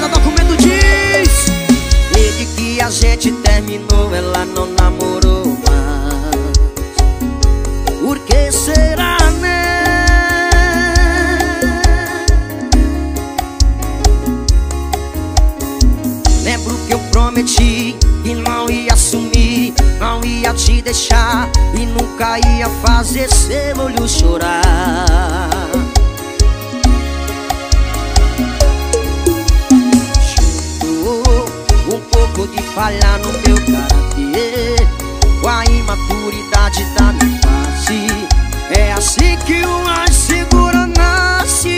cada documento diz: desde que a gente terminou, ela não namorou mais. Por que será, né? Lembro que eu prometi que não ia sumir, não ia te deixar e nunca ia fazer seu olho chorar. Juntou um pouco de falha no meu caráter com a imaturidade da minha face. É assim que o mais seguro nasce.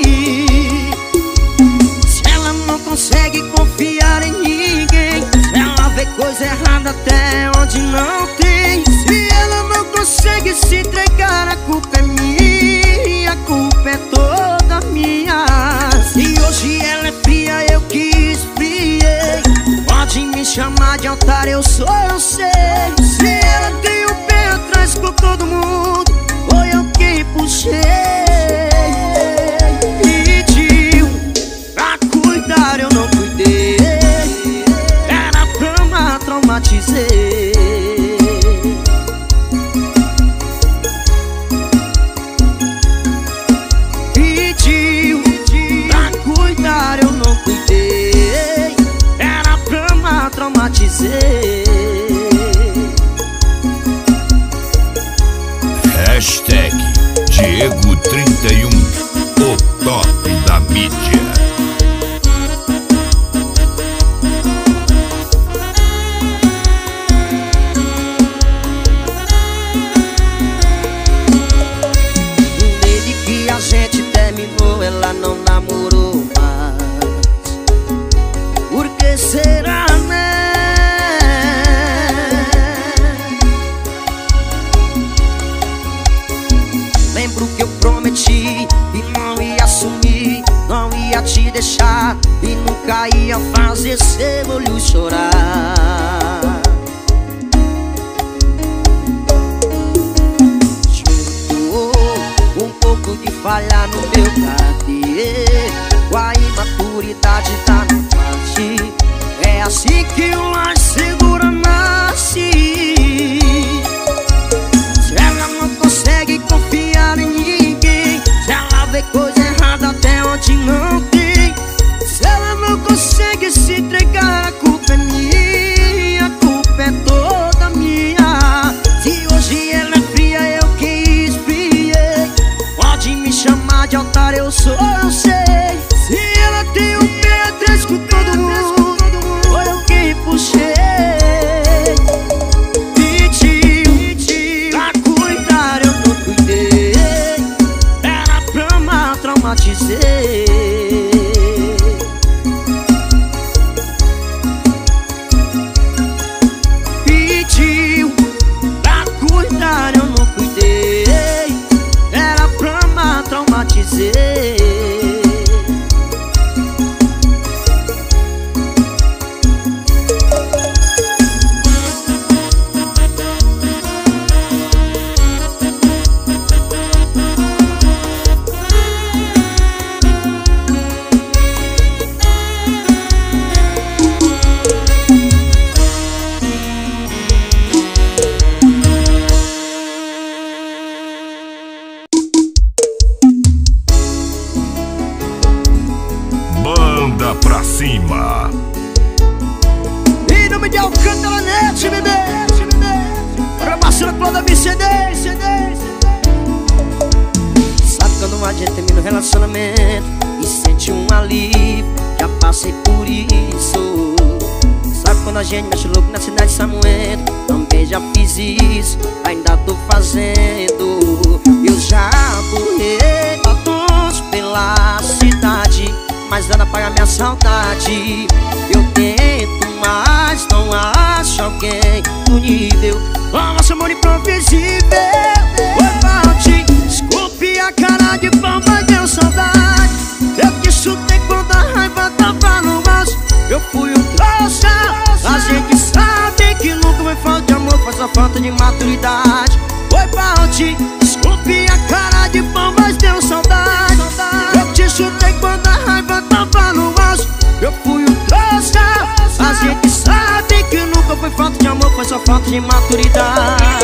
Se ela não consegue confiar em ninguém, ela vê coisa errada até onde não tem. Se ela não consegue se entregar, a culpa é minha, a culpa é toda minha. Se hoje ela é fria, eu que esfriei. Pode me chamar de otário, eu sou, eu sei. Se ela tem o pé atrás com todo mundo, foi eu que puxei. Pediu pra cuidar, eu não cuidei. Era pra amar, traumatizei. Pediu pra cuidar, eu não cuidei. Era pra amar, traumatizei. Hashtag Diego31, o top da mídia. Desde que a gente terminou, ela não namorou mais. Por que será, né? Lembro que eu prometi que não ia sumir, não ia te deixar e nunca ia fazer seu olho chorar. Juntou um pouco de falha no meu caráter com a imaturidade da minha parte. É assim que o mais seguro nasce. Se ela não consegue confiar em ninguém, se ela vê coisa errada até onde não tem, se ela não consegue se entregar, a culpa é minha, a culpa é toda minha. Se hoje ela é fria, eu que esfriei. Pode me chamar de otário, eu sou, eu sei. Se ela tem o pé atrás com todo mundo, foi eu que puxei. Pediu pra cuidar, eu não cuidei. Era pra amar, traumatizei. Pediu pra cuidar, eu não cuidei. Era pra amar, traumatizei. Banda pra cima. Em nome de Alcântara Net, bebê. Para parceiro Cláudio BCD. Sabe quando a gente termina um relacionamento e sente um alívio? Já passei por isso. Sabe quando a gente mexe louco na cidade de Samoedo? Também já fiz isso, ainda tô fazendo. Eu já borrei batom pela cidade, mas nada paga minha saudade. Eu tento, mas não acho alguém no nível do nosso amor imprevisível. Oi, Valdir, desculpe a cara de pau, mas deu saudade. Eu te chutei quando a raiva tava no vaso. Eu fui um trouxa. A gente sabe que nunca vai falta de amor, faz a falta de maturidade. Oi, Valdir, desculpe a cara de pau, mas deu saudade. Eu te chutei quando a raiva tava no vaso. Eu de maturidade.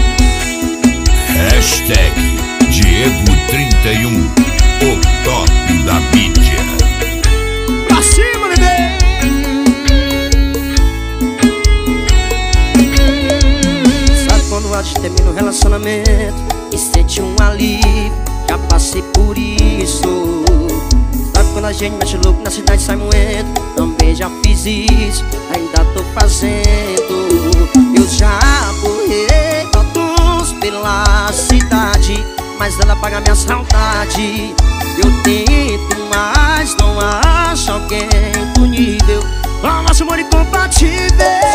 Hashtag Diego31, o top da mídia. Pra cima, bebê! Sabe quando a gente termina um relacionamento e sente um alívio? Já passei por isso. Sabe quando a gente mexe louco na cidade sai moendo? Também já fiz isso, ainda tô fazendo. Eu já borrei fotos pela cidade, mas ela paga minha saudade. Eu tento, mas não acho alguém do nível ao nosso amor incompatível.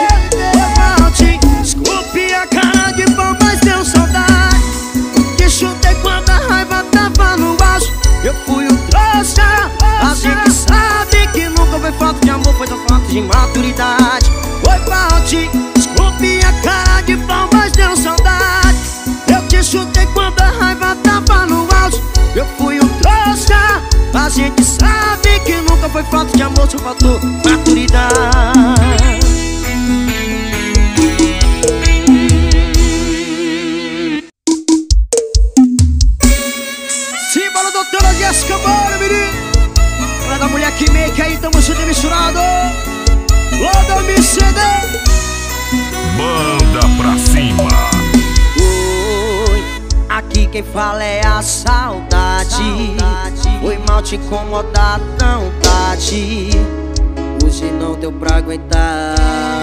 Desculpe a cara de pau, mas deu saudade. Te chutei quando a raiva tava no auge. Eu fui o trouxa. A gente sabe que nunca foi falta de amor, foi só falta de maturidade. Foi falte. Desculpe a cara de pau, mas deu saudade. Eu te chutei quando a raiva tava no auge. Eu fui um trouxa. A gente sabe que nunca foi falta de amor, só faltou maturidade. Simbora, doutora Jéssica, bora, menino. Ela é da mulher que make aí, tamo junto e misturado. Roda me CD. Manda pra cima. Aqui quem fala é a saudade. Foi mal te incomodar tão tarde. Hoje não deu pra aguentar.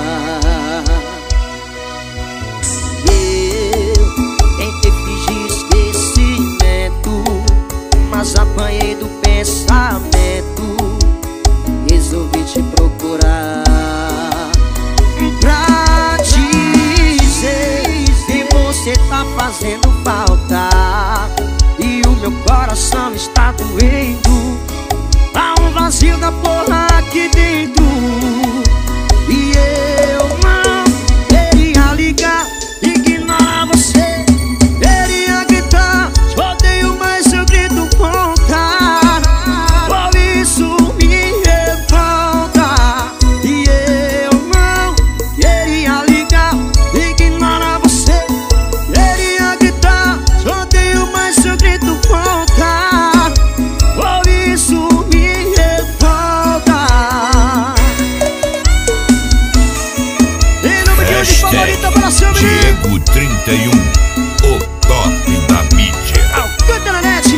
Eu tentei fingir esquecimento, mas apanhei do pensamento. Resolvi te procurar pra dizer que você tá fazendo falta e o meu coração está doendo. Há um vazio da porra aqui dentro e eu não queria ligar, ignorar você, queria gritar, te odeio, mas eu grito com cara. Por isso me revolta e eu não queria ligar, ignorar você, queria gritar, te odeio, mas eu grito com cara. Por isso me revolta. E no meu de favorita para seu menino Diego31, o top da mídia. Canta na net.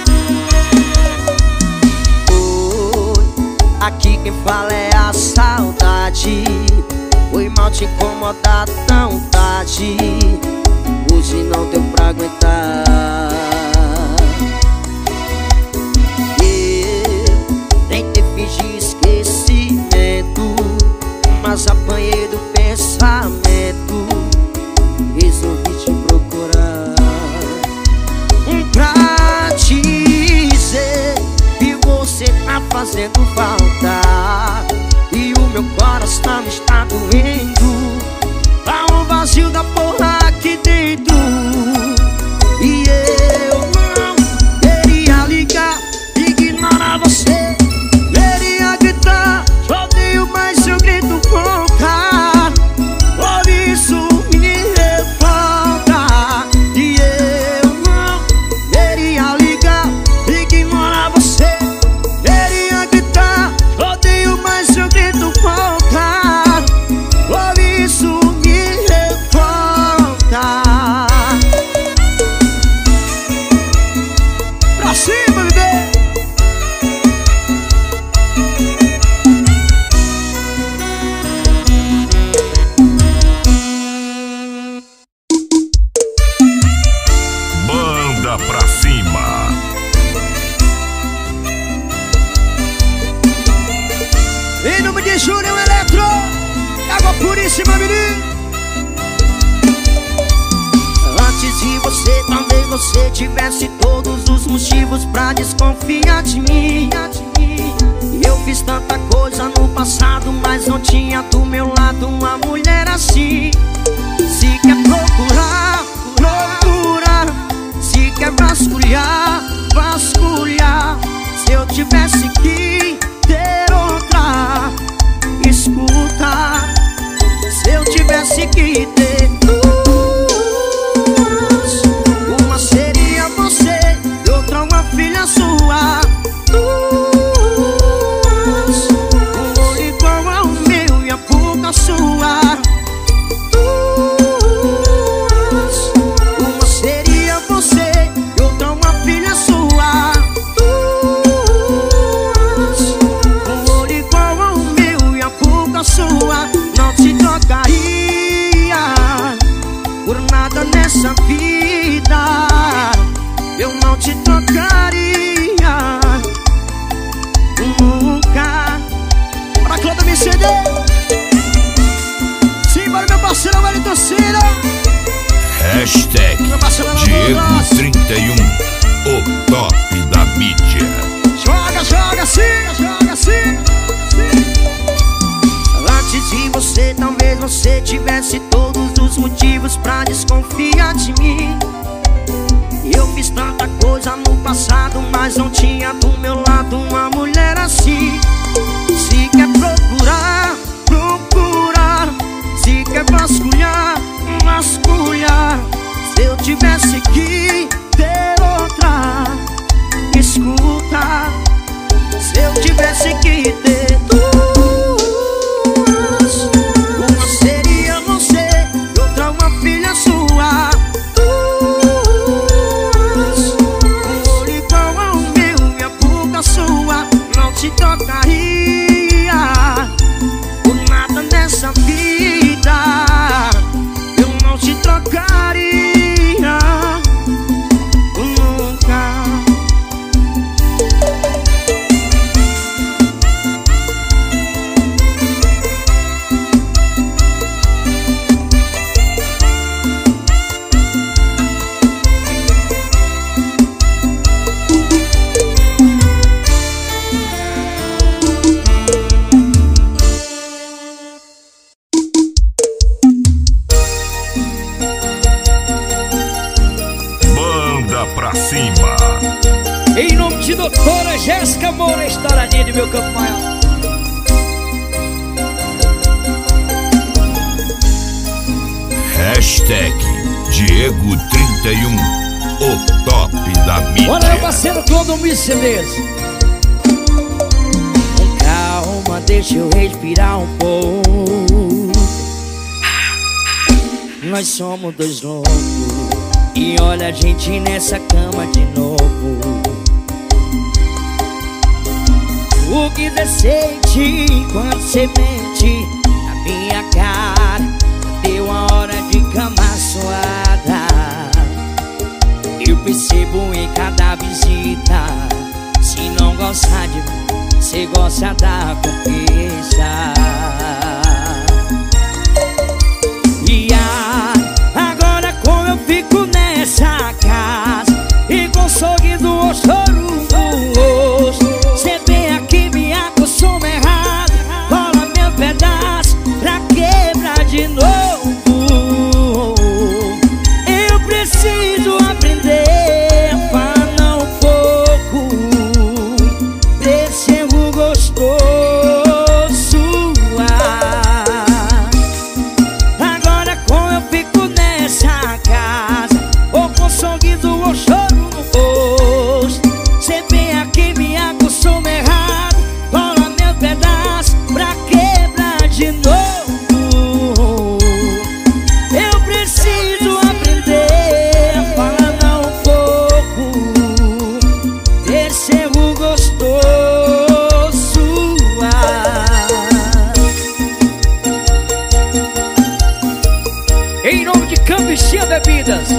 Oi, aqui quem fala é a saudade. Foi mal te incomodar tão tarde. Hoje não deu pra aguentar. Eu tentei fingir esquecimento, mas apanhei do pensamento. Resolvi te procurar pra dizer que você tá fazendo falta e o meu coração está doendo. Há um vazio da porra aqui dentro e eu não queria ligar, ignorar você, queria gritar, te odeio, mas eu grito com cara. Por isso me revolta e eu não queria ligar, ignorar você, queria gritar, te odeio, mas eu grito com cara. Por isso me revolta. Pra cima, bebê! Manda pra cima. Em nome de Júnior Eletro, água puríssima, menino. Antes de você, talvez você tivesse todos os motivos pra desconfiar de mim. Eu fiz tanta coisa no passado, mas não tinha do meu lado uma mulher assim. Se quer procurar, procurar. Se quer vasculhar, vasculhar. Se eu tivesse que ter outra, escuta. Se eu tivesse que ter Diego 31, o top da mídia. Joga, joga assim, joga assim. Antes de você, talvez você tivesse todos os motivos pra desconfiar de mim. Eu fiz tanta coisa no passado, mas não tinha do meu lado uma mulher assim. Se quer procurar, procurar. Se quer vasculhar, vasculhar. Se eu tivesse que ter outra, escuta. Se eu tivesse que ter duas, uma seria você e outra uma filha sua. Duas, um olho igual ao meu e a boca sua. Não te trocaria por nada nessa vida. Eu não te trocaria nunca. Pra cima. Em nome de doutora Jéssica Moura, estouradinha de meu campo maior. Hashtag Diego 31, o top da mídia. Bora, meu parceiro Clodomir CDs. Com calma, deixa eu respirar um pouco. Nós somos dois loucos e olha a gente nessa cama de novo. O que você sente quando você mente na minha cara? Deu uma hora de cama suada. Eu percebo em cada visita. Se não gostar de mim, você gosta da conquista. E agora como eu fico nessa casa e com sorriso ou choro, cê vem aqui me acostuma errado. Cola meu pedaço pra quebrar de novo. Eu preciso aprender a falar um pouco desse erro gostoso. Agora como eu fico nessa casa ou com sorriso ou choro no rosto, cê vem aqui me acostuma errado. Cola meu pedaço pra quebrar de novo. Eu preciso aprender a falar um pouco desse erro gostoso. Em nome de Campichinha Bebidas.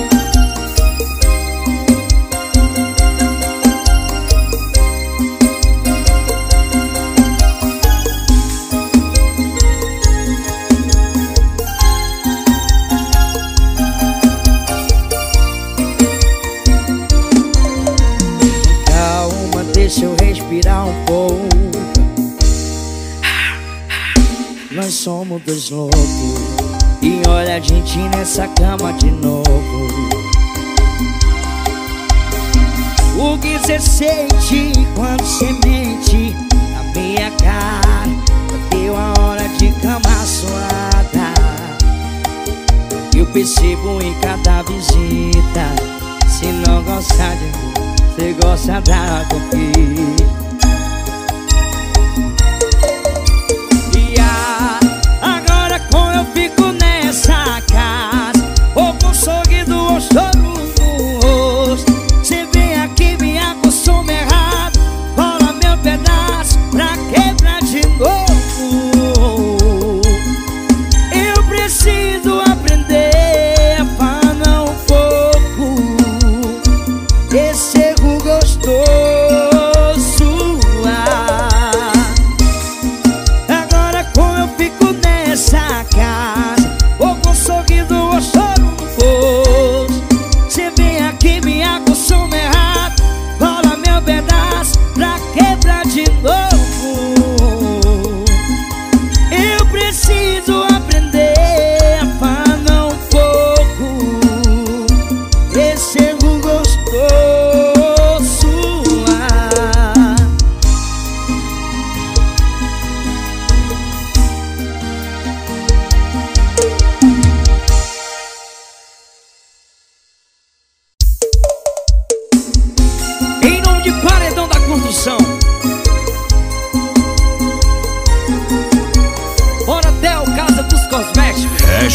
Calma, deixa eu respirar um pouco. Nós somos dois loucos e olha a gente nessa cama de novo. O que você sente quando você mente na minha cara? Deu a hora de cama suada. Eu percebo em cada visita. Se não gostar de mim, você gosta da conquista. E agora como eu fico nessa casa ou com sorriso ou choro no rosto, cê vem aqui me acostuma errado. Cola meu pedaço pra quebrar de novo. Eu preciso aprender a falar um pouco desse erro gostoso.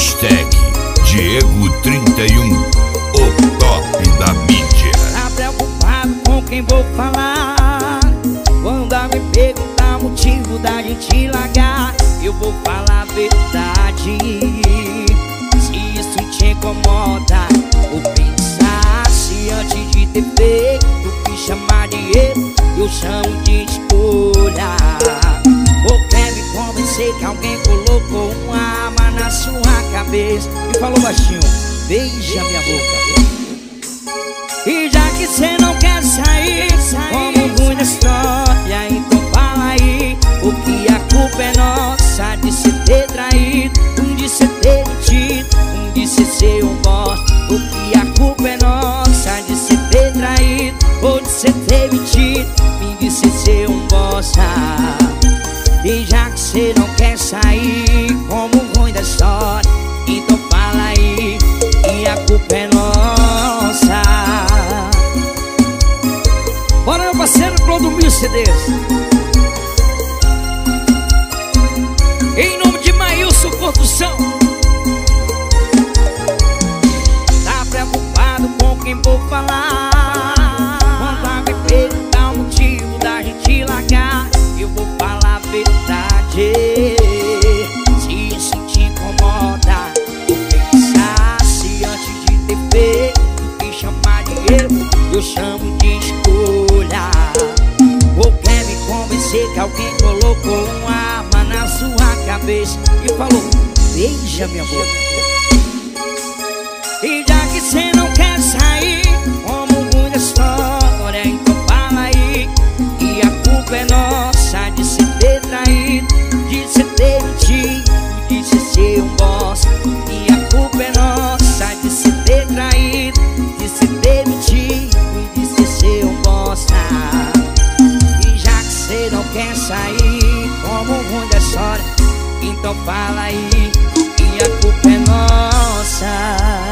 Hashtag Diego31, o top da mídia. Tá preocupado com quem vou falar? Quando alguém perguntar o motivo da gente largar, eu vou falar a verdade. Se isso te incomoda, ou pensasse antes de ter feito o que chamar de erro, eu chamo de escolha. Ou quer me convencer que alguém colocou uma arma na sua cabeça e falou baixinho: beija minha boca. E já que cê não quer sair como ruim da história, então fala aí o que a culpa é nossa de se ter traído, de se ter mentido, de se ser um bosta. O que a culpa é nossa de se ter traído, ou de se ter mentido, de se ser um bosta. E já que cê não quer sair como ruim da história, então fala aí que a culpa é nossa. Bora, meu parceiro Clodomir CDs. Em nome de Maílson Construção. Tá preocupado com quem vou falar? Quando alguém perguntar o motivo da gente largar, eu vou falar a verdade. Se isso te incomoda, ou pensasse antes de ter feito o que chamar de erro, eu chamo de escolha. Ou quer me convencer que alguém colocou uma arma na sua cabeça e falou: beija minha boca. E já que cê não quer sair como ruim da história, então fala aí que a culpa é nossa de se ter traído, de se ter mentido, de se ser um bosta. E a culpa é nossa de se ter traído, de se ter mentido, de se ser um bosta. E já que cê não quer sair como ruim da história, então fala aí que a culpa é nossa.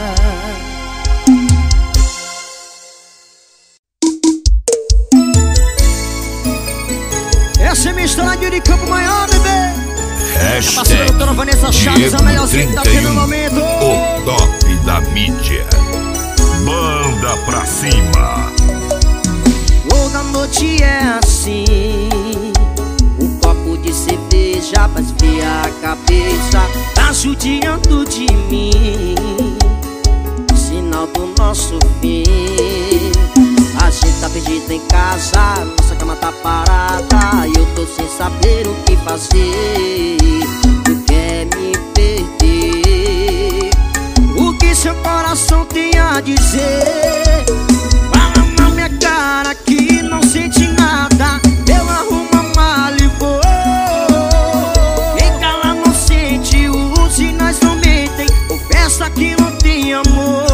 Essa é minha história de Campo Maior, bebê. Hashtag Diego31, o top da mídia. Banda pra cima. Toda noite é assim, um copo de cerveja pra esfriar a cabeça, tá judiando de mim, sinal do nosso fim. A gente tá perdido em casa, nossa cama tá parada, e eu tô sem saber o que fazer. Tu quer me perder? O que seu coração tem a dizer? Fala na minha cara que não sente nada, eu arrumo a mala e vou. Quem cala não sente, os sinais não mentem, confessa que não tem amor.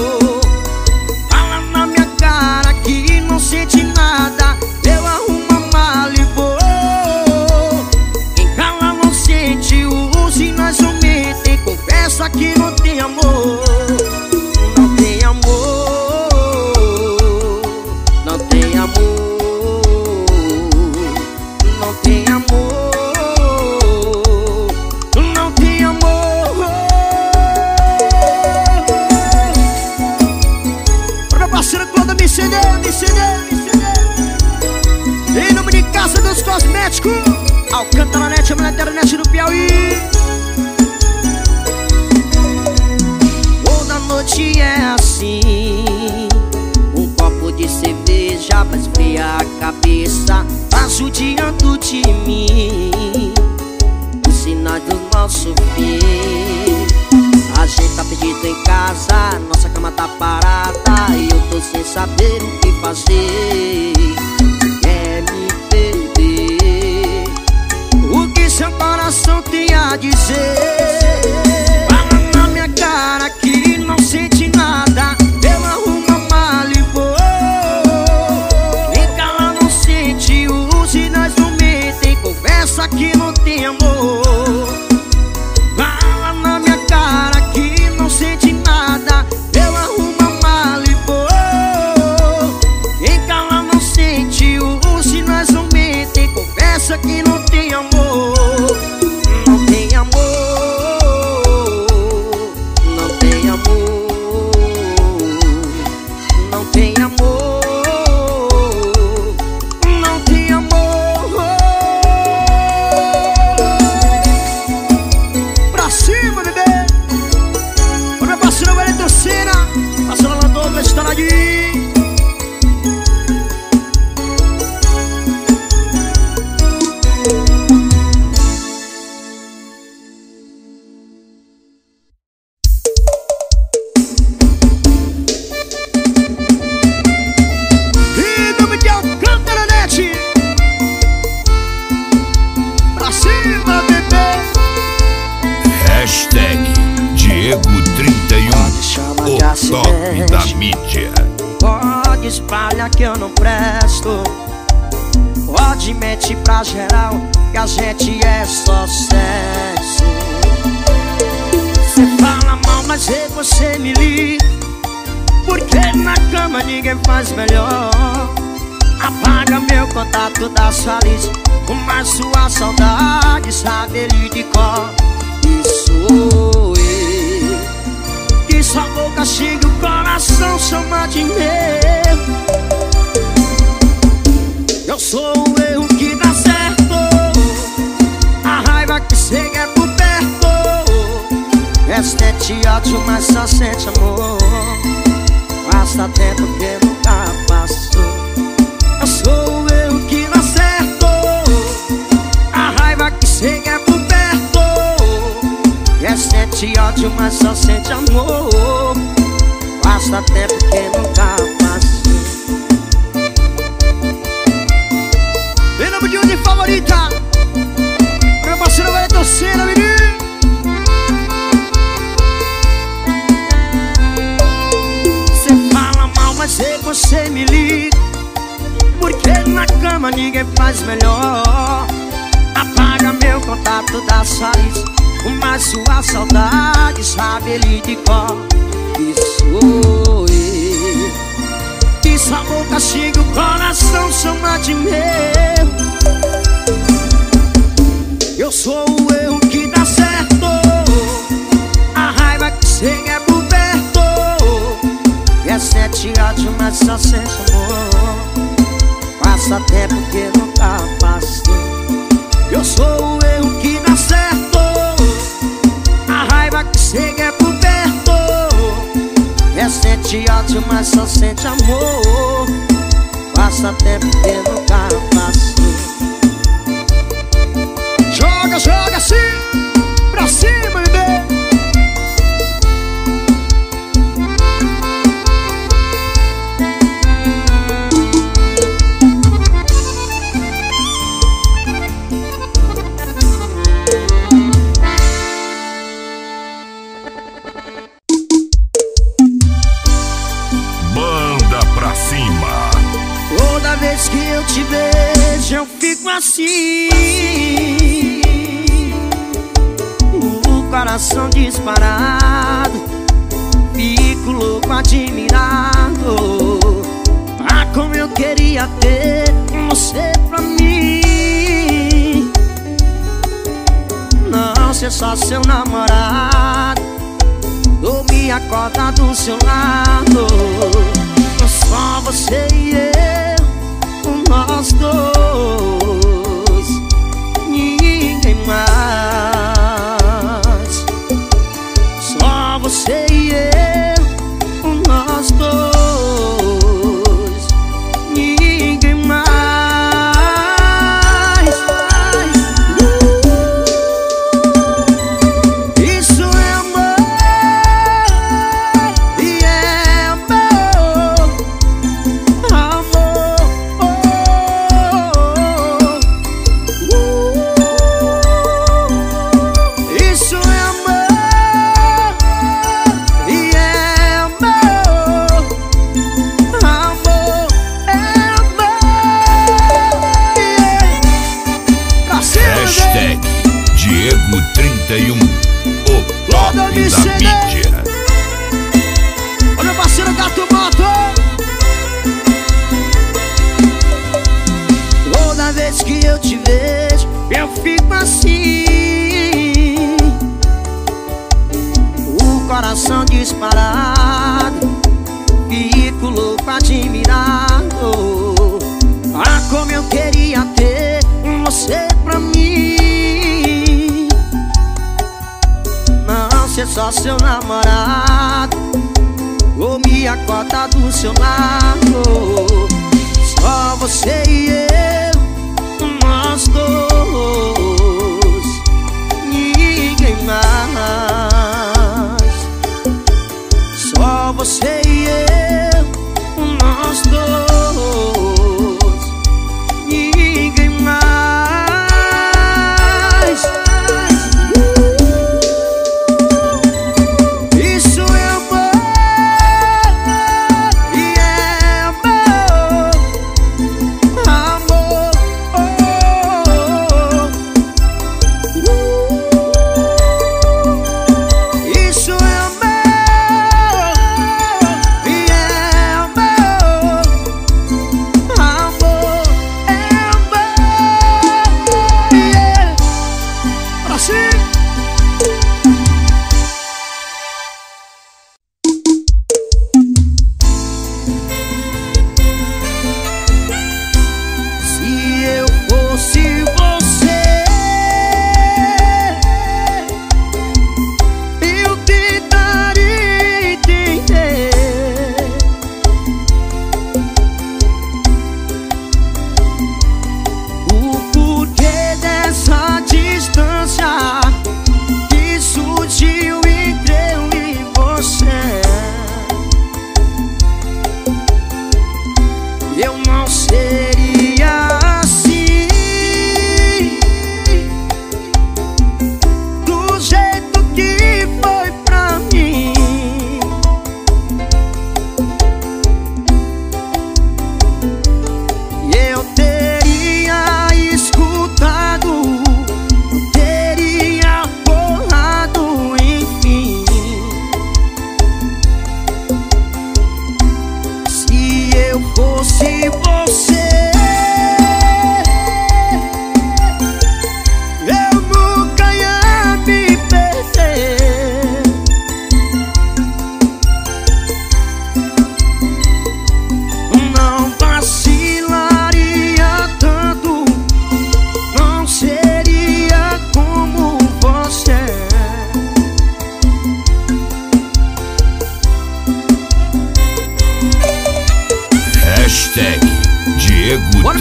Fala na minha cara que não sente nada, eu arrumo a mala e vou. Quem cala não sente, os sinais não mentem, confessa que não tem amor. Não tem amor, não tem amor, não tem amor, não tem amor. Pra meu parceiro Clodomir me ceder. Em nome de Casa dos Cosméticos, Alcantaranete, a mulher internet do Piauí. Toda noite é assim, um copo de cerveja pra esfriar a cabeça, tá judiando de mim, os sinais do nosso fim. A gente tá perdido em casa, nossa cama tá parada, e eu tô sem saber o que fazer. Quer me perder? O que seu coração tem a dizer? Fala na minha cara que não sente nada, eu arrumo a mala e vou. Quem cala não sente, os sinais não mentem, confessa que não tem amor. Fala na minha cara que não sente nada, eu arrumo a mala e vou. Quem cala não sente, os sinais não mentem, confessa que não tem amor. Não tem amor, Diego 31, pode chamar o de top acidente, da mídia. pode espalhar que eu não presto, pode mentir pra geral que a gente é só sexo. Cê fala mal, mas você me liga, porque na cama ninguém faz melhor. Apaga meu contato da sua lista, mas sua saudade sabe ele de cor. E sou eu que sua boca chega o coração chama de meu. Eu sou o erro que dá certo, a raiva que chega é por perto. É sente ódio, mas só sente amor. Basta tempo que nunca passou. Eu sou o erro que dá certo, a raiva que chega é por perto. É sente ódio, mas só sente amor. Basta tempo que nunca passou. Em nome de Uni Favorita, meu parceiro vai torcer, menino. Mas você me liga, porque na cama ninguém faz melhor. Apaga meu contato da sua lista, mas sua saudade sabe ele de cor. E sou eu que sua boca chega o coração chama de meu. Eu sou o erro que dá certo, a raiva que chega é por perto. É sente ódio, mas só sente amor. Passa tempo que nunca passou. Eu sou o erro que dá certo, a raiva que chega é por perto. É sente ódio, mas só sente amor. Passa tempo que nunca passou. Joga, joga assim, pra cima, bebê. Que eu te vejo, eu fico assim, o coração disparado, fico louco admirado. Ah, como eu queria ter você pra mim, não ser só seu namorado, dormir e acordar do seu lado. Só você e eu, nós dois, ninguém mais. Só você e eu, nós dois, ninguém mais. Isso é amor, e é amor, amor. Isso é amor, e é amor, amor, é amor, pra cima, Hashtag Diego 31, o top da mídia. olha meu parceiro Gato Moto. Toda vez que eu te vejo, eu fico assim, o coração disparado, fico louco admirado. Ah, como eu queria ter você pra mim, não ser só seu namorado, ou me acordar do seu lado. Só você e eu, nós dois, ninguém mais. Só você e eu, nós dois, ninguém mais.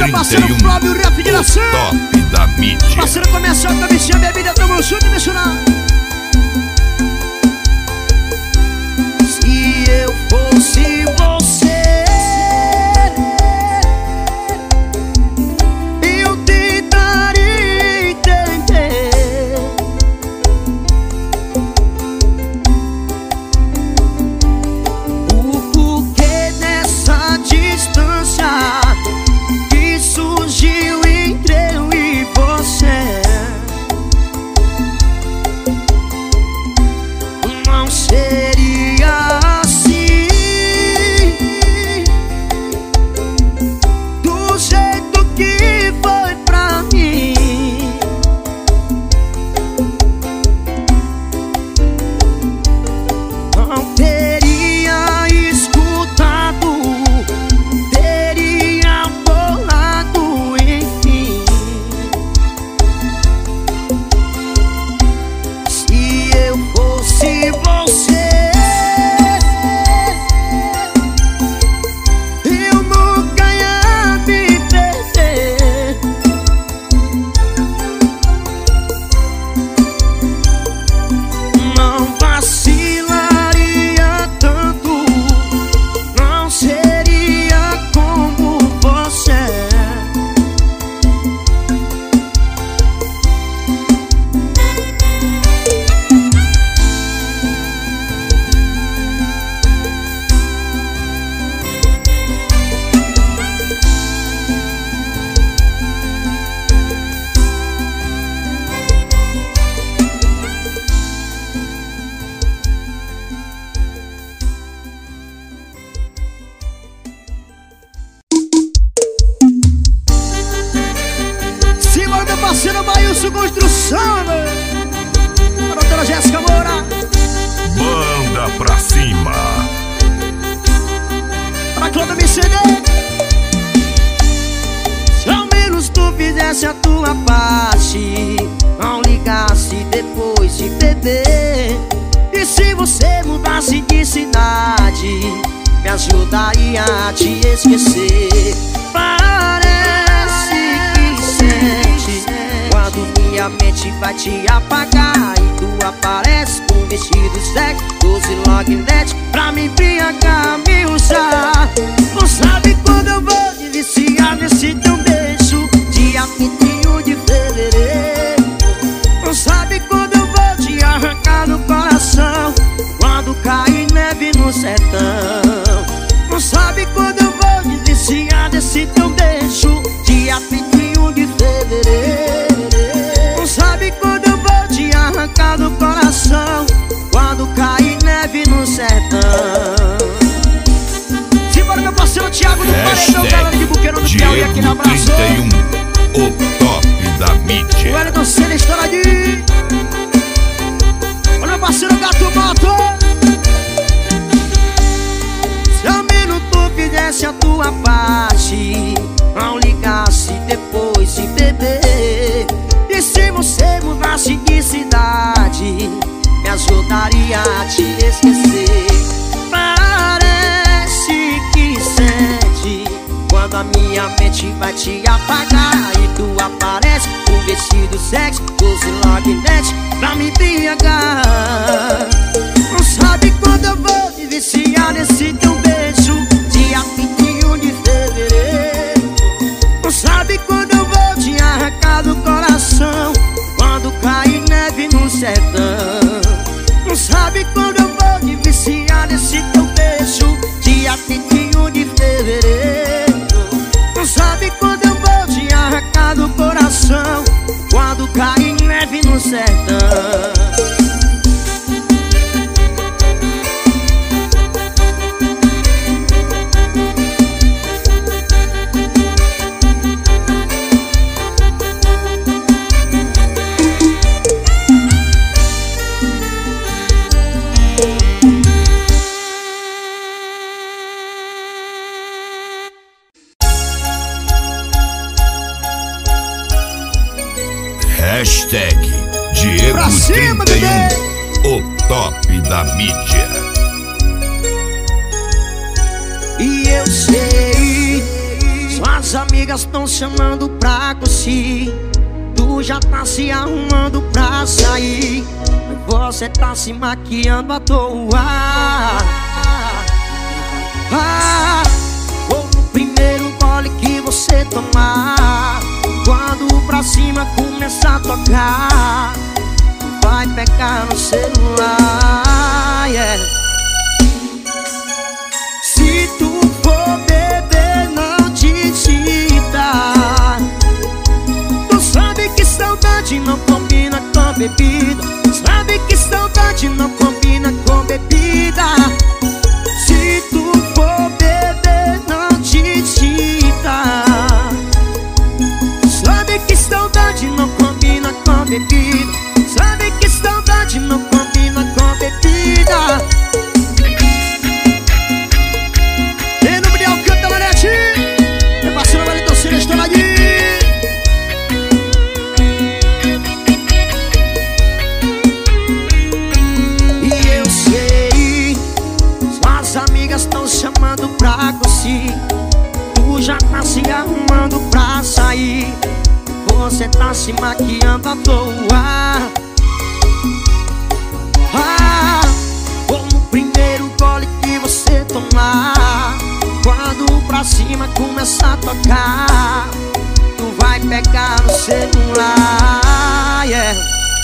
31, parceiro Flávio, rap de nação. top da mídia. Parceiro comercial da bichinha bebida, tamo junto e misturado. Se eu fosse você, eu tentaria entender o porquê dessa distância que surgiu entre eu e você. Não seria assim, do jeito que foi pra mim. Não teria escutado, teria borrado, enfim. Se eu fosse você, eu nunca ia me perder. Não vacilaria tanto, não seria como você. Simbora, meu parceiro Maílson Construção, a doutora Jéssica Moura, Manda pra cima. pra Clã MCD. Se ao menos tu fizesse a tua parte, não ligasse depois de beber. E se você mudasse de cidade, me ajudaria a te esquecer. Parece que sente quando minha mente vai te apagar e tu aparece com vestido sexy, 12 lognete pra me embriagar, me usar. Não sabe quando eu vou te viciar nesse teu beijo, dia 21 de fevereiro. Não sabe quando eu vou te arrancar do coração, quando cai neve no sertão. Não sabe quando eu vou te viciar nesse teu beijo, dia 21 de fevereiro. Não sabe quando eu vou te arrancar do coração, quando cai neve no sertão. Simbora, meu parceiro Thiago do Paredão, galera de Buqueiro do Piauí, aquele Diego abraço. 31, o top da O mídia. Wellington Senna estouradinho. Olha, meu parceiro Gato Mato. Se ao menos tu fizesse a tua parte, não ligasse depois de beber. E se você mudasse de cidade, me ajudaria a te esquecer. Parece que sente quando a minha mente vai te apagar e tu aparece com vestido sexy, 12 lognete pra me embriagar. Não sabe quando eu vou te viciar nesse teu beijo, dia 21 de fevereiro. Não sabe quando eu vou te arrancar do coração, quando cai neve no sertão. Não sabe quando eu vou te viciar nesse teu beijo, dia 21 de fevereiro. Não sabe quando eu vou te arrancar do coração, quando cai neve no sertão. Hashtag Diego Pra cima, 31, o top da mídia. E eu sei, suas Suas amigas estão chamando pra curtir, tu já tá se arrumando pra sair, mas você tá se maquiando à toa. Ou no primeiro gole que você tomar, quando o pra cima começar a tocar, vai pegar no celular, yeah. Se tu for beber, não te cita. Tu sabe que saudade não combina com bebida, sabe que saudade não combina com bebida. Se tu for beber, não te cita. Sabe que saudade não combina com bebida, sabe que saudade não combina com bebida. Em nome de Alcântara, Marete, meu parceiro Wellington Silva, estou ali. E eu sei, suas amigas estão chamando pra curtir, tu já tá se arrumando pra sair, você tá se maquiando à toa. Ou no primeiro gole que você tomar, quando o pra cima começar a tocar, tu vai pegar no celular, yeah.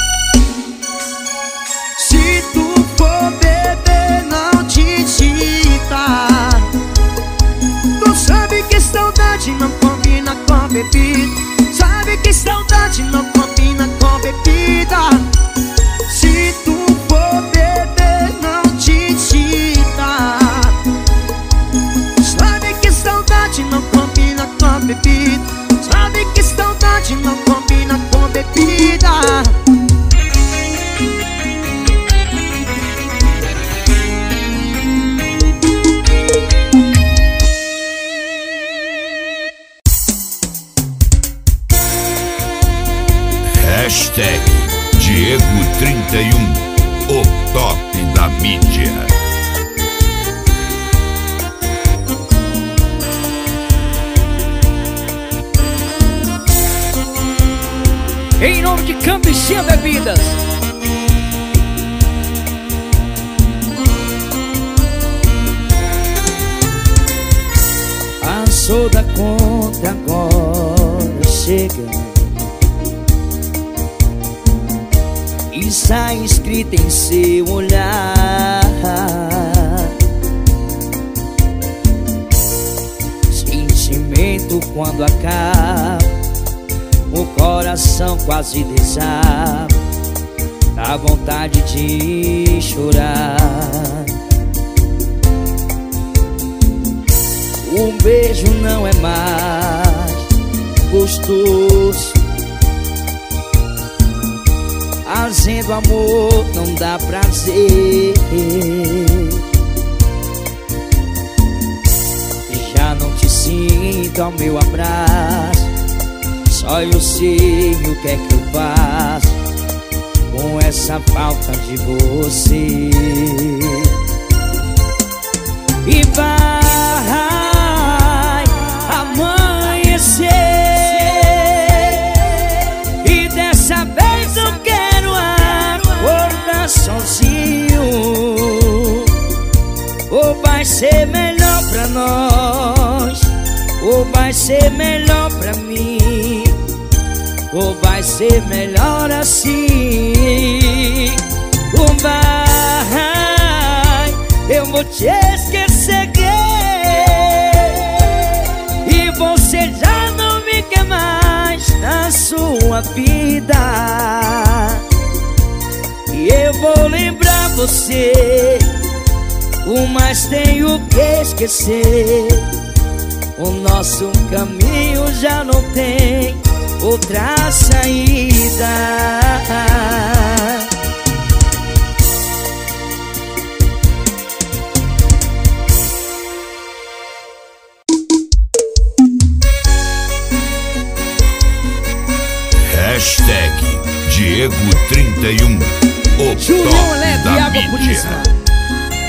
Se tu for beber, não te cita. Tu sabe que saudade não combina com bebida, sabe que saudade não combina com bebida. Se tu for beber, não te cita. Sabe que saudade não combina com bebida, sabe que saudade não combina com bebida. Hashtag Diego31, o top da mídia. Em nome de Campecinha Bebidas. Passou da conta, agora chega, está escrita em seu olhar. Sentimento quando acaba, o coração quase desaba, dá vontade de chorar. Um beijo não é mais gostoso, fazendo amor não dá prazer. Já não te sinto ao meu abraço, só eu sei o que é que eu faço com essa falta de você. E vai amanhecer, e dessa vez eu quero acordar sozinho. Ou vai ser melhor pra nós, ou vai ser melhor pra mim, ou vai ser melhor assim. Ou vai, eu vou te esquecer, e você já não me quer mais na sua vida. E eu vou lembrar você, mas tenho que esquecer. O nosso caminho já não tem outra saída. Hashtag Diego31, o top da mídia.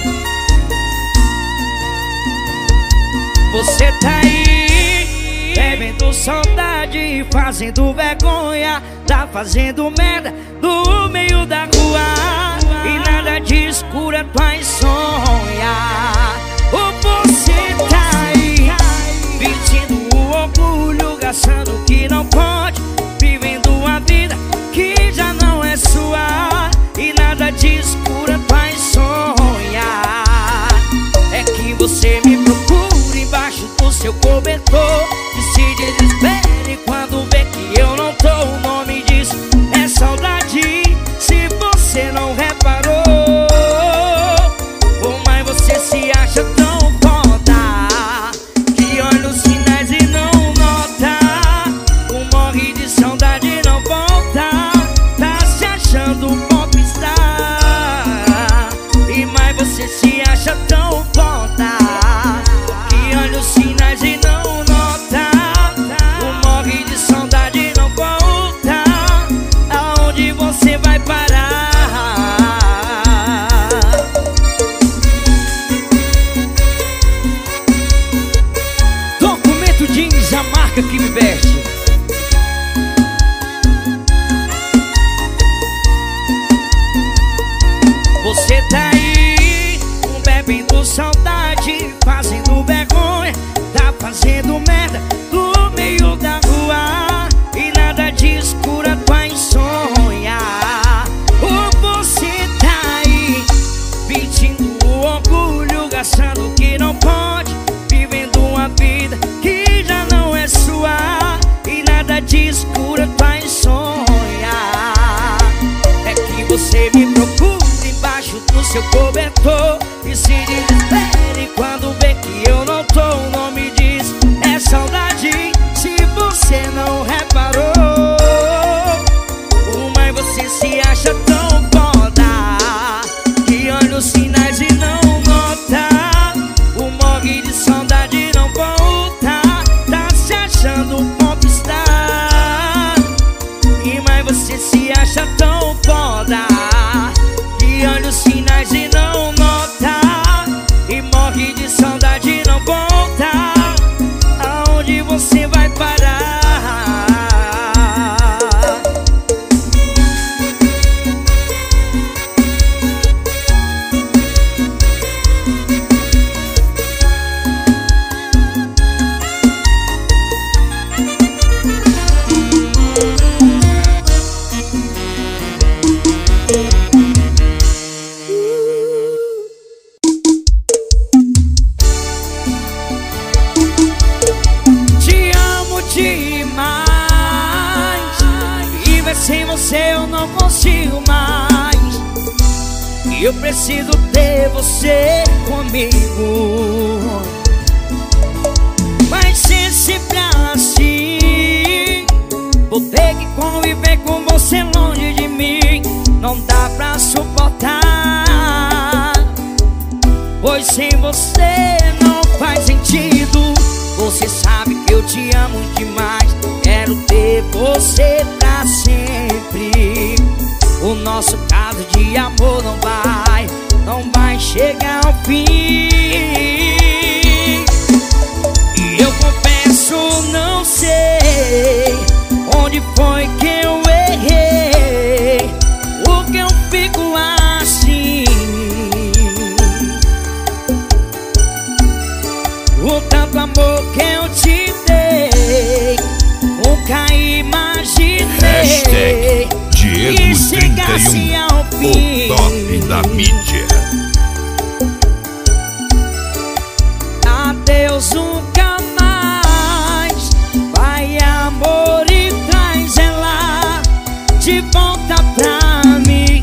Você tá aí, bebendo saudade, fazendo vergonha, tá fazendo merda no meio da rua. E nada disso cura tua insônia. Ou você tá aí, vestindo o orgulho, gastando o que não pode, vivendo uma vida que já não é sua. E nada disso cura tua insônia. É que você me procura embaixo do seu cobertor e se desespere quando vê que eu não tô. O nome disso é saudade, se você não reparou. Oh, mas você se acha tão foda que olha os sinais e não nota. Morre de saudade e não volta, tá se achando popstar. E mais você se acha tão foda que olha os sinais e não nota. Morre de saudade e não volta, aonde você vai parar? Documento Jeans, a marca que me veste. Você tá aí, bebendo saudade, fazendo vergonha, tá fazendo merda no meio da rua. E nada disso cura tua insônia. Ou você tá aí, pedindo o orgulho, gastando o que não pode, vivendo uma vida que já não é sua. E nada disso cura tua insônia. É que você me procura embaixo do seu cobertor e se desespere quando vê que eu não tô. O nome disso é saudade, se você não reparou. Mas você se acha tão foda que olha os sinais e não nota. O morre de saudade e não volta, tá se achando popstar. E mais você se acha tão foda que olha os sinais e não nota. E morre de saudade e não volta, aonde você vai parar? Sem você eu não consigo mais. E eu preciso ter você comigo. Vai ser sempre assim. Vou ter que conviver com você longe de mim. Não dá pra suportar, pois sem você não faz sentido. Você sabe que eu te amo demais. Quero ter você pra sempre. O nosso caso de amor não vai chegar ao fim. E eu confesso, não sei onde foi que eu errei, porque eu fico assim. O tanto amor que eu te dei, nunca imaginei. Hashtag Diego31, o top da mídia. Adeus, nunca mais. Vai, amor, e traz ela de volta pra mim.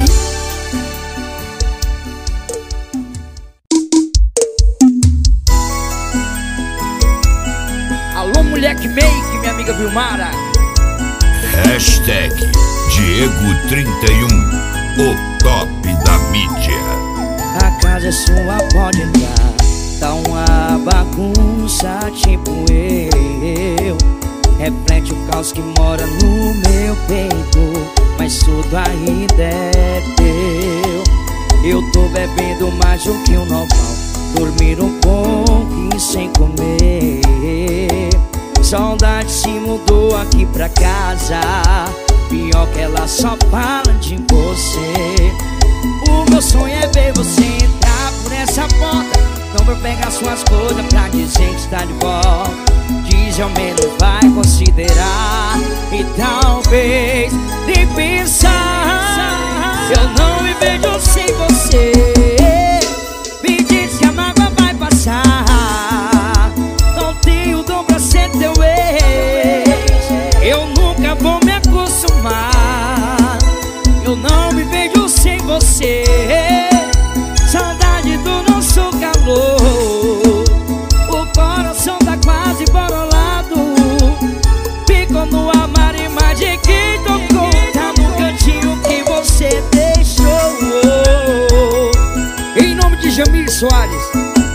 Alô, Moleque Make, minha amiga Vilmara. Hashtag Diego31, o top da mídia. A casa é sua, pode entrar. Tá uma bagunça tipo eu. Reflete o caos que mora no meu peito, mas tudo ainda é teu. Eu tô bebendo mais do que o normal, dormir um pouco e sem comer. Saudade se mudou aqui pra casa. Pior que ela só fala de você. O meu sonho é ver você entrar por essa porta, não pra pegar suas coisas pra dizer que está de volta. Diz ao menos vai considerar e talvez nem pensar. Eu não me vejo sem você. Me diz que a mágoa vai passar. Não tenho dom pra ser teu ex. Eu nunca vou me acostumar. Eu não me vejo sem você. Saudade do nosso calor. O coração tá quase borolado. Ficou no armário, imagem que tocou. Tá no cantinho que você deixou. Em nome de Jamir Soares.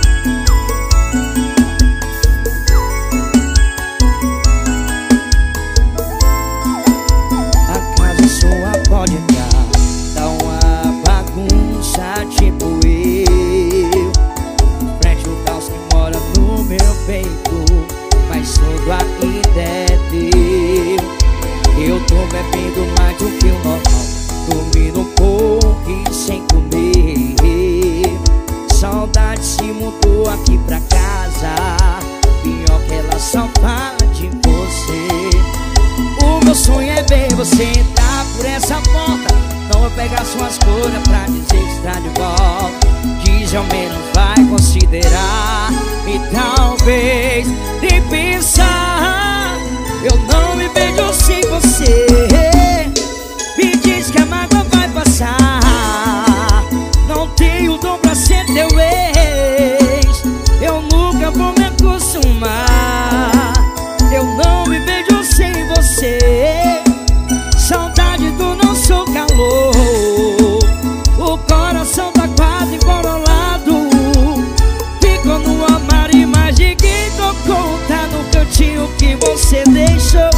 A casa sua pode entrar, dá uma bagunça tipo eu. Frente o caos que mora no meu peito, mas tudo ainda é teu. Eu tô bebendo mais do que o normal, dormindo um pouco e sem comer. Saudade se mudou aqui pra casa. Pior que ela só fala de você. O meu sonho é ver você entrar por essa porta, não vou pegar suas coisas pra dizer que está de volta. Diz ao menos vai considerar e talvez nem pensar. Eu não me vejo sem você. Me diz que a mágoa vai passar. Não tenho dom pra ser teu ex. Eu nunca vou me acostumar. Eu não me vejo sem você. Saudade do nosso calor. O coração tá quase emborolado. Ficou no armário, imagem que tocou. Tá no cantinho que você deixou.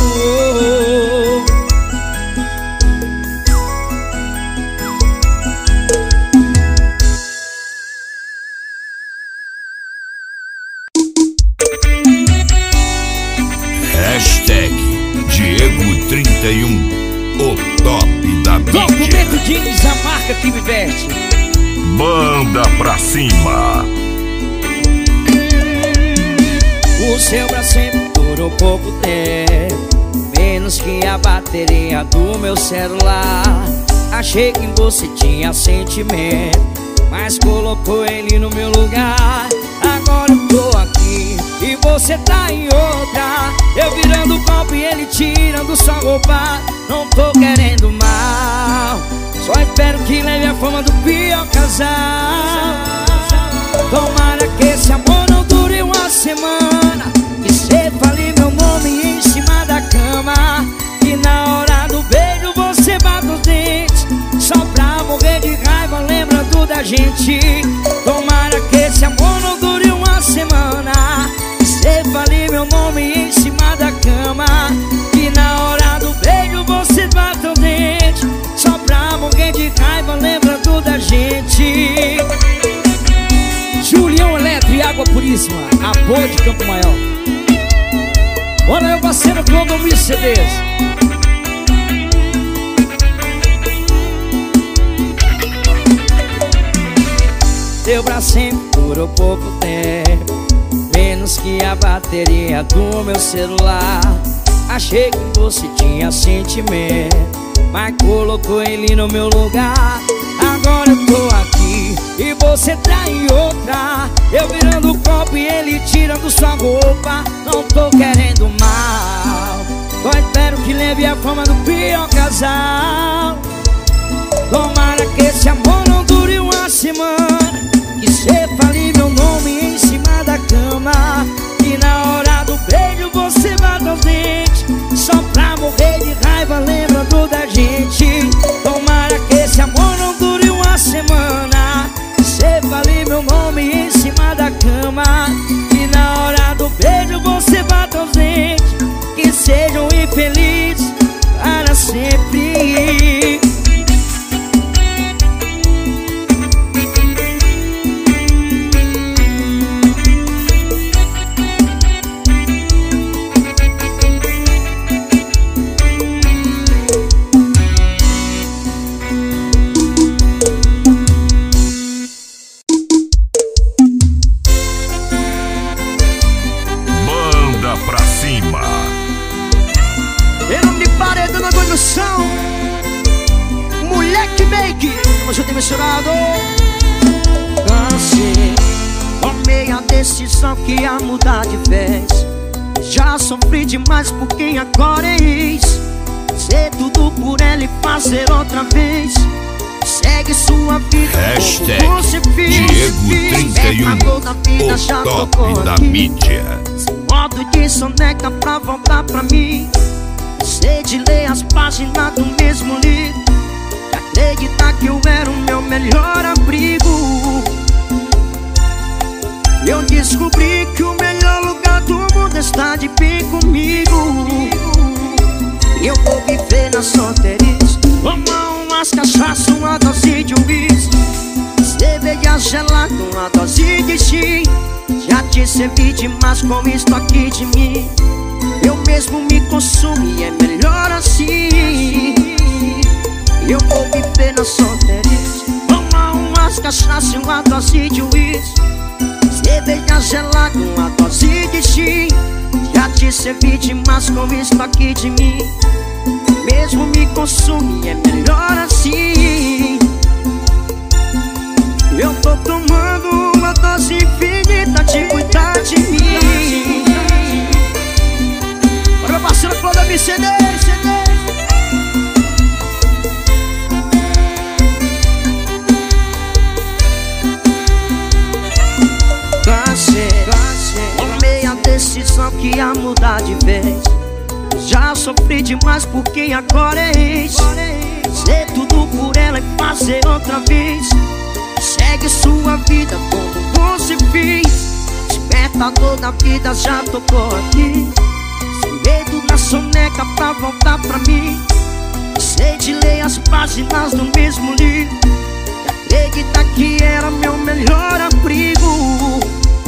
Hashtag Diego31, o top da Documento mídia. Jeans, a marca que me veste. Manda pra cima. O seu pra sempre durou pouco tempo, menos que a bateria do meu celular. Achei que você tinha sentimento, mas colocou ele no meu lugar. Agora eu tô aqui e você tá em outra. Eu virando o copo e ele tirando sua roupa. Não tô querendo mal, só espero que leve a fama do pior casal. Tomara que esse amor não dure uma semana, que cê fale meu nome em cima da cama, e na hora do beijo você bata os dentes, só pra morrer de raiva lembrando da gente. Tomara que esse amor não dure uma semana, que cê fale meu nome em cima da cama, e na hora do beijo você bata os dentes, só pra morrer de raiva lembrando da gente. Julião Eletro e Água Puríssima, a boa de Campo Maior. Olha meu parceiro Clodomir CDs. Deu pra sempre, durou pouco tempo, menos que a bateria do meu celular. Achei que você tinha sentimento, mas colocou ele no meu lugar. Agora eu tô aqui e você tá em outra. Eu virando o copo e ele tirando sua roupa. Não tô querendo mal, só espero que leve a fama do pior casal. Tomara que esse amor não dure uma semana, que cê fale meu nome em cima da cama, e na hora do beijo você bata os dentes, só pra morrer de raiva lembrando da gente. Tomara que esse amor não dure uma semana, que cê fale meu nome em cima da cama, e na hora do beijo você bata os dentes, que sejam infelizes para sempre. parceirado. Cansei, tomei a decisão que ia mudar de vez. Já sofri demais por quem agora é ex. Ser tudo por ela e fazer outra vez. Segue sua vida Hashtag como você fez. Diego31, o top da mídia. Modo de soneca pra voltar pra mim. Sei de ler as páginas do mesmo livro. De acreditar que eu era o meu melhor abrigo. Eu descobri que o melhor lugar do mundo está de bem comigo. Eu vou viver na solteirice, tomar umas cachaças, uma dose de uísque, cerveja gelada, uma dose de gin. Já te servi demais com isto aqui de mim. Eu mesmo me consumo e é melhor assim. Eu vou viver na solteirice, tomar umas cachaças, uma dose de uísque, cerveja gelada, uma dose de gin. Já te servi demais com isto aqui de mim. Mesmo me consumo e é melhor assim. Eu tô tomando uma dose infinita de cuidar de mim. Para meu parceiro Cláudio MCD. Tomei a decisão que ia mudar de vez. Já sofri demais por quem agora é ex. Ser tudo por ela e fazer outra vez. Segue sua vida como você fez. Despertador da vida já tocou aqui. Sem medo na soneca pra voltar pra mim. Sei de ler as páginas do mesmo livro. E acreditar que era meu melhor abrigo.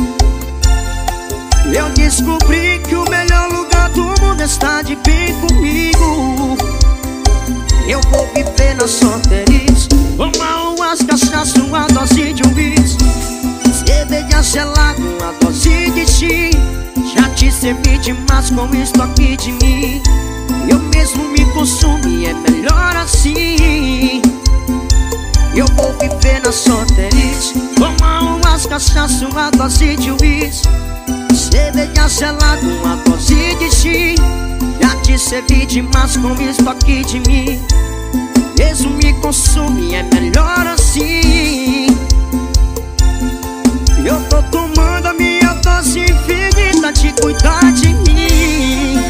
Eu descobri que o melhor lugar do mundo está de bem comigo. Eu vou viver na solteirice, tomar umas cachaças, uma dose de uísque, cerveja gelada, uma dose de gin. Já te servi demais com isto aqui de mim. Eu mesmo me consumo e é melhor assim. Eu vou viver na solteirice, tomar umas cachaças, uma dose de uísque, cerveja gelada, uma dose de gin. Já te servi demais com isto aqui de mim. Mesmo me consome, é melhor assim. Eu tô tomando a minha dose infinita de cuidar de mim.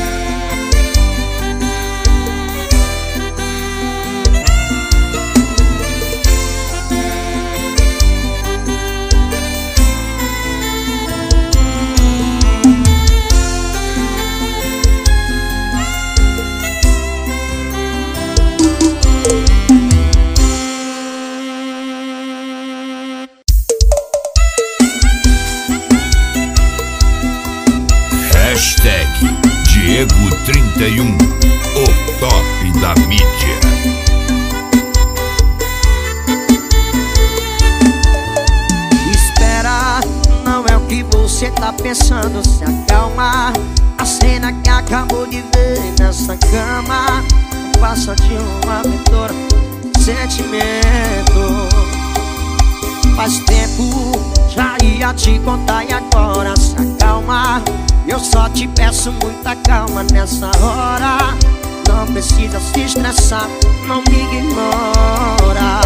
Hashtag Diego31, o top da mídia. Esperar não é o que você tá pensando. Se acalma, a cena que acabou de ver nessa cama não passa de uma aventura, sentimento. Faz tempo, já ia te contar e agora se acalma. Eu só te peço muita calma nessa hora. Não precisa se estressar, não me ignora.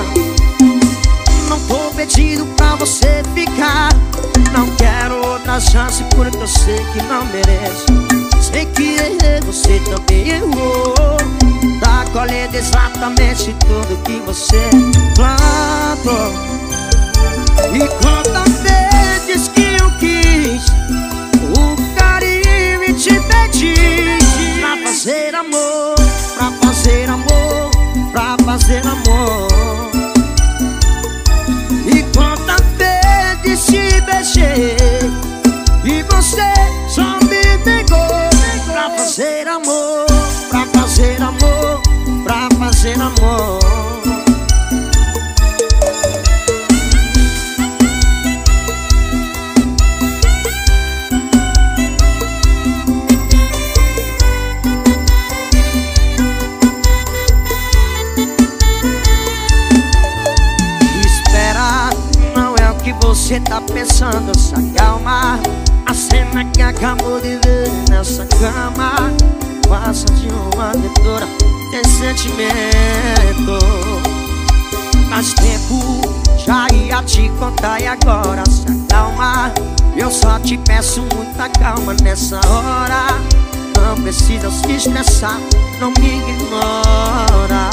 Não tô pedindo pra você ficar. Não quero outra chance porque eu sei que não mereço. Sei que errei, você também errou. Tá colhendo exatamente tudo que você plantou. E quantas vezes que eu quis o carinho e te pedi pra fazer amor, pra fazer amor, pra fazer amor. E quantas vezes te beijei e você só me pegou pra fazer amor, pra fazer amor, pra fazer amor. você tá pensando, se acalma. A cena que acabou de ver nessa cama passa de uma aventura, tem sentimento. Mais tempo já ia te contar e agora se acalma. Eu só te peço muita calma nessa hora. Não precisa se estressar, não me ignora.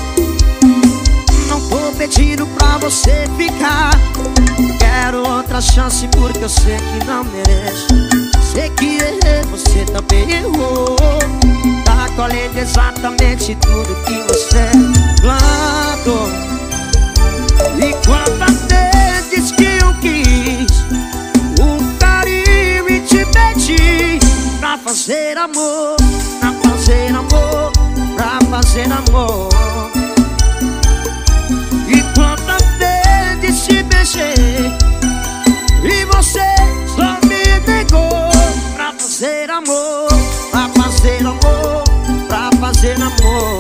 Não tô pedindo pra você ficar, quero outra chance porque eu sei que não mereço. Sei que errei, você também errou. Tá colhendo exatamente tudo que você plantou. E quantas vezes que eu quis um carinho e te pedi pra fazer amor, pra fazer amor, pra fazer amor. E quantas vezes te beijei e você só me negou. Pra fazer amor, pra fazer amor, pra fazer amor.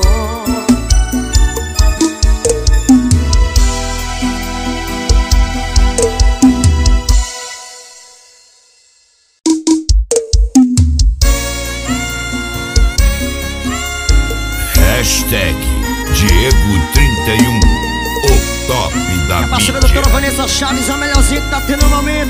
Hashtag Diego31, o top da A parceira mídia. doutora Vanessa Chaves, a melhorzinha que tá tendo no momento.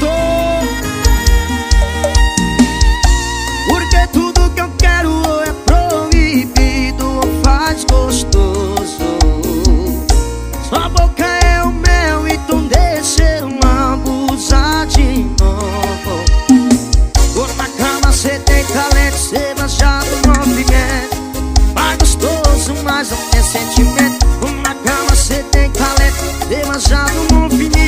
Porque tudo que eu quero é proibido, faz gostoso. Sua boca é o mel, então deixa eu abusar de novo. Por na cama cê tem talento, cê manja do movimento. Vai gostoso, mas não tem sentimento. Na cama cê tem talento, cê manja do movimento.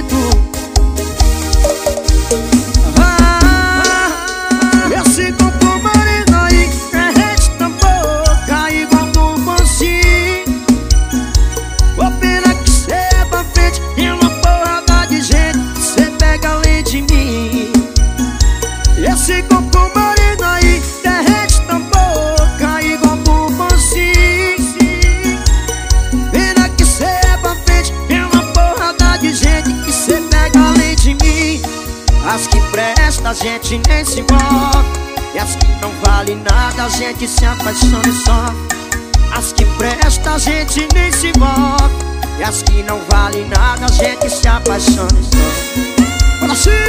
Esse corpo moreno aí derrete na boca igual do mocinho. Ô pena que cê é pra frente e uma porrada de gente cê pega além de mim. Esse corpo moreno aí derrete na boca igual do mocinho. Pena que cê é pra frente e uma porrada de gente que cê pega além de mim. As que presta a gente nem se envolve, e as que não vale nada a gente se apaixona e sofre. As que presta a gente nem se envolve, e as que não vale nada a gente se apaixona e sofre. Fala assim!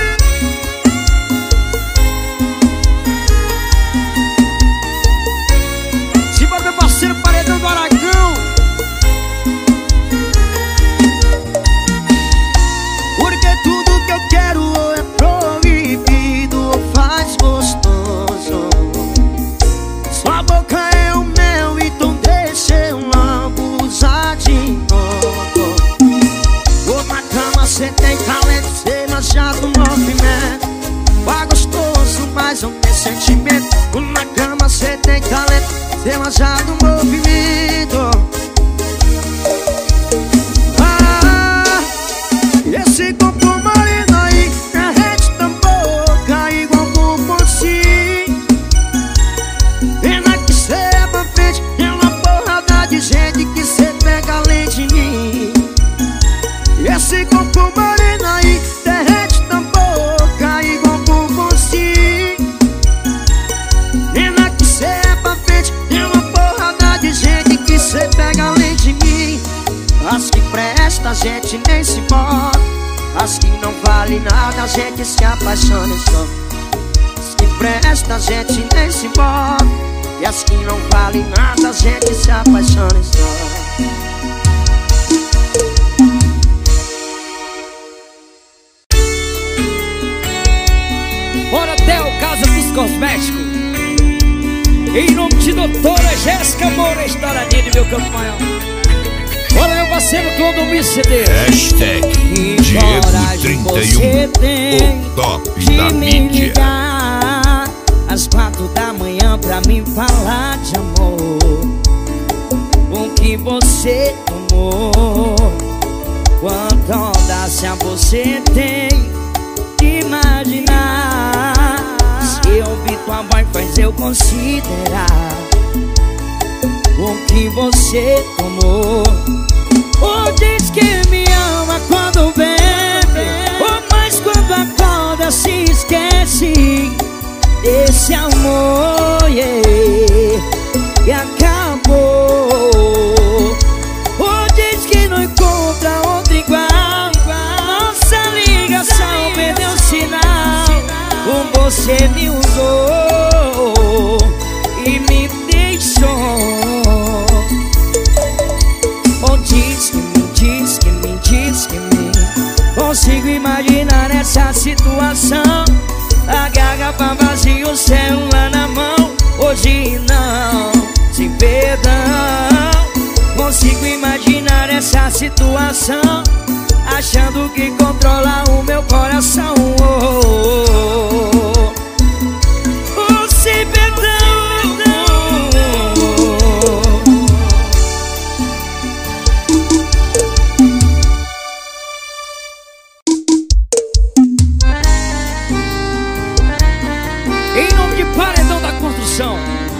Simbora meu parceiro Paredão do Aragão. Porque tudo que eu quero é proibido, faz gostoso. Sua boca é o mel, então deixa eu abusar de novo. Ou na cama cê tem talento, cê manja do movimento. Vai gostoso, mas não tem sentimento. Ou na cama cê tem talento, cê manja do movimento. Esse corpo moreno aí derrete na boca igual do mocinho. Pena que cê é pra frente e uma porrada de gente que cê pega além de mim. Esse corpo moreno aí derrete na boca igual do mocinho. Pena que cê é pra frente e uma porrada de gente que cê pega além de mim. As que presta a gente nem se envolve, as que não vale nada a gente se apaixona e sofre. As que presta a gente nem se envolve, e as que não vale nada a gente se apaixona e sofre. Bora até o Casa dos Cosméticos. Em nome de doutora Jéssica Moura, estouradinha de meu campo maior. Bora meu parceiro Clodomir CD. Hashtag Diego31, o top da mídia. Às 4 da manhã pra mim falar de amor. O que você tomou, quanta audácia você tem de imaginar. Se ouvir tua voz faz eu considerar o que você tomou. Ou diz que me ama quando bebe, ou encontra outro igual. Nossa ligação perdeu o sinal. Você me usou e me deixou. Oh, diz que me consigo imaginar essa situação. A garrafa vazia, o celular na mão. Hoje não, sem perdão. Consigo imaginar essa situação, achando que controla o meu coração. Sem perdão. Em nome de Paredão da Construção.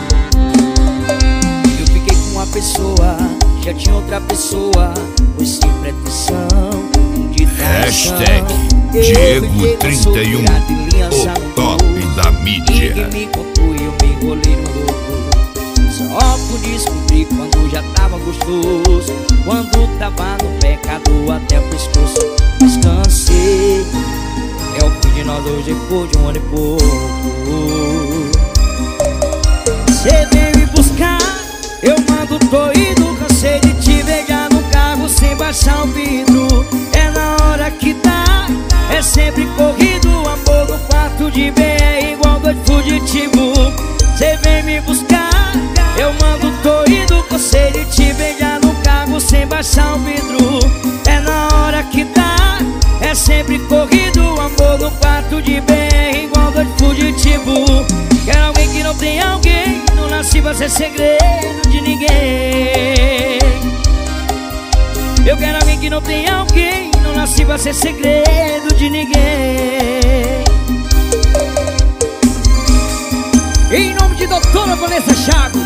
Eu fiquei com uma pessoa, já tinha outra pessoa, pois sem pretensão de traição. Diego31, o top da mídia. Ninguém me contou e eu me enrolei no louco. Só pude descobrir quando já tava gostoso, quando tava no pecado até o pescoço. Descansei, é o fim de nós hoje depois de um ano e pouco. Cê vem me buscar, eu mando, tô indo. Cansei de te beijar no carro sem baixar o vidro. É na hora que dá, é sempre corrido. Amor no quarto de BR igual doido fugitivo. Cê vem me buscar, eu mando, tô indo. Cansei de te beijar no carro sem baixar o vidro. É na hora que dá, é sempre corrido. Amor no quarto de BR igual doido fugitivo. Quero alguém que não tem alguém, não nasci pra ser segredo de ninguém. Eu quero alguém que não tem alguém, não nasci pra ser segredo de ninguém. Em nome de doutora Vanessa Chaves.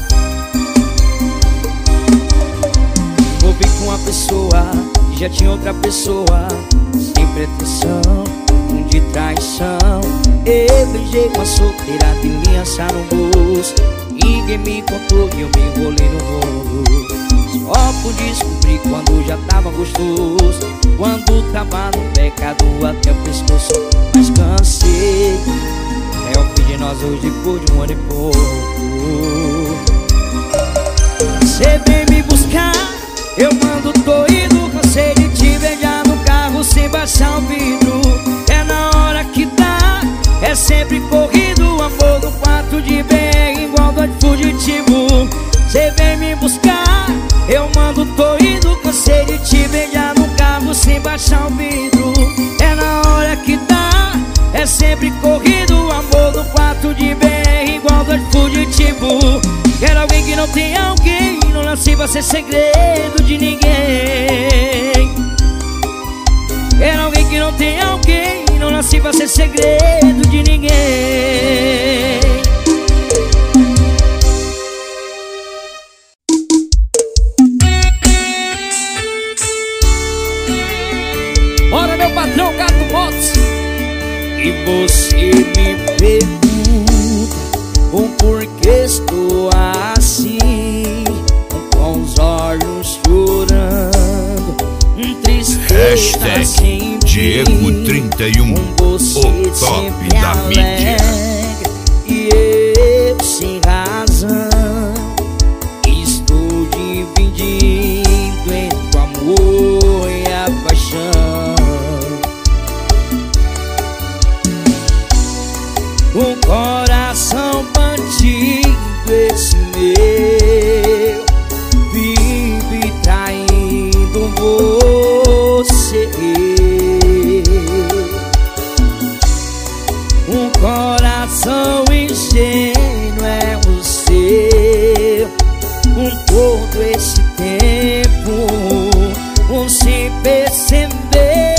Envolvi com uma pessoa que já tinha outra pessoa, sem pretensão de traição. Eu beijei uma solteira de aliança no bolso. Ninguém me contou e eu me enrolei no rolo. Só pude descobrir quando já tava gostoso, quando tava no pecado até o pescoço. Mas cansei, é o fim de nós hoje depois de um ano e pouco. Cê vem me buscar, eu mando, tô indo. Cansei de te beijar no carro sem baixar o vidro. É na hora que dá, é sempre corrido. Amor no quarto de BR igual doido fugitivo. Cê vem me buscar, eu mando, tô indo. Cansei de te beijar no carro sem baixar o vidro. É na hora que dá, é sempre corrido. Amor no quarto de BR igual doido fugitivo. Quero alguém que não tem alguém, não nasci pra ser segredo de ninguém. Quero alguém que não tem alguém, não nasci pra ser segredo de ninguém. Bora, meu patrão Gato Motos. E você me pergunta o porquê estou assim, com os olhos chorando, tristeza sem Diego31, o top da mídia. E eu sem razão estou dividindo entre o amor e a paixão. O coração bandido, esse meu, vive traindo você. Um coração ingênuo é o seu. Com todo esse tempo, sem perceber,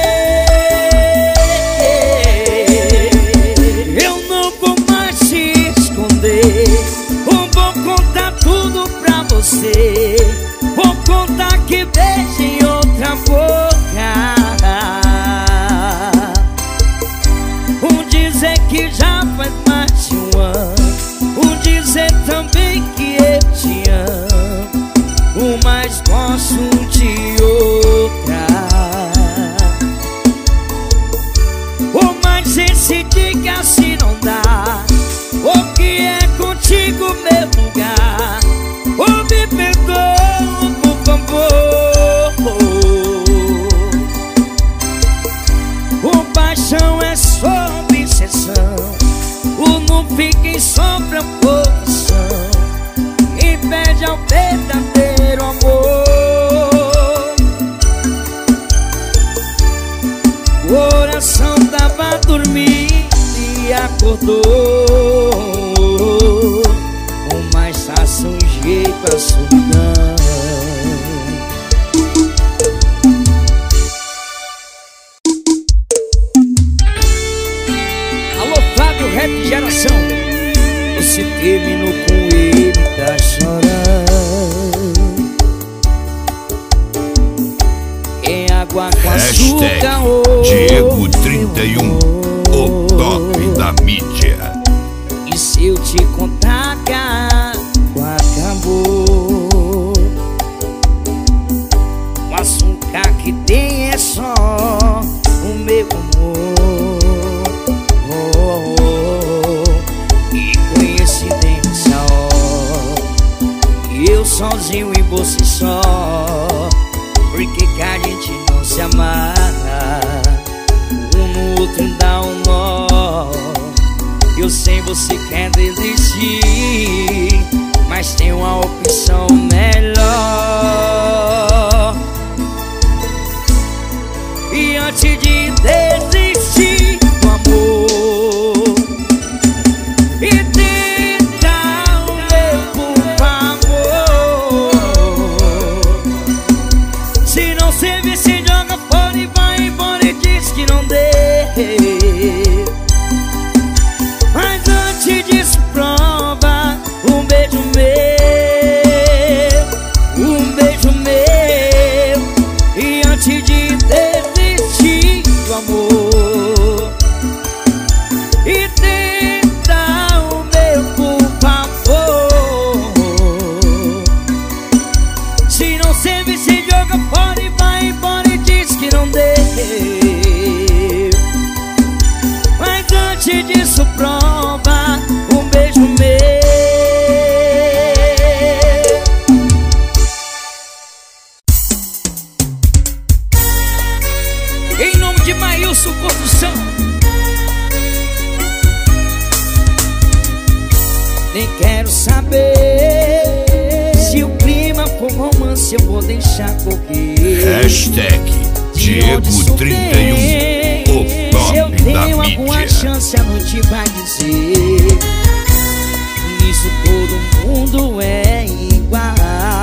eu não vou mais te esconder. Vou contar tudo pra você. Vou contar que beijo em outra boca. Dizer que já faz mais de um ano. Dizer também que eu te amo. Mas gosto de outro. acordou, mas tá sujeito à solidão. Alô, Fábio, Rap Geração. Você terminou com ele, tá chorando. É água com açúcar, Diego 31, o top da mídia. e se eu te contar que a água acabou, o açúcar que tem é só o meu amor. Que coincidência, eu sozinho e você só. Por que que a gente não se amarra? Um no outro dá um nó. Eu sei você quer desistir, mas tem uma opção melhor. E antes de desistir do amor, e tentar o meu, por favor. Se não servir, se joga fora e vai embora e diz que não deu. Mas antes disso prova um beijo meu, um beijo meu. E antes de desistir do amor, e tentar o meu, por favor. Se não serve, se joga fora e vai embora e diz que não deu. Mas antes disso prova um beijo meu. Em nome de Maílson Construção. Nem quero saber se o clima for romance, eu vou deixar correr. Hashtag Diego 31, o Se eu top da tenho alguma mídia. chance, a noite vai dizer. Nisso todo mundo é igual.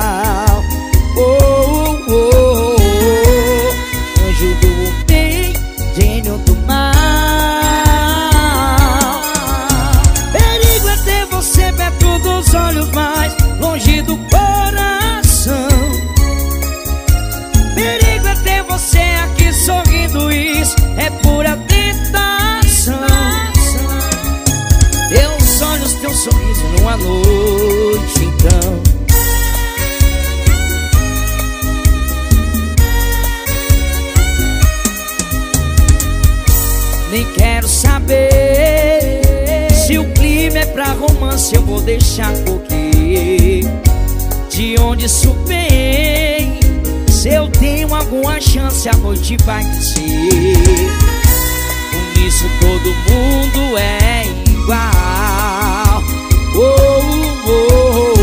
Oh, oh, oh, oh. Anjo do bem, gênio do mal. Perigo é ter você perto dos olhos, mas longe do coração. Perigo é ter você aqui sorrindo, isso é pura tentação. Teus olhos, teu sorriso numa noite, então. Nem quero saber se o clima é pra romance, eu vou deixar correr. De onde isso vem? Se eu tenho alguma chance, a noite vai dizer. Com isso todo mundo é igual. Oh, oh, oh.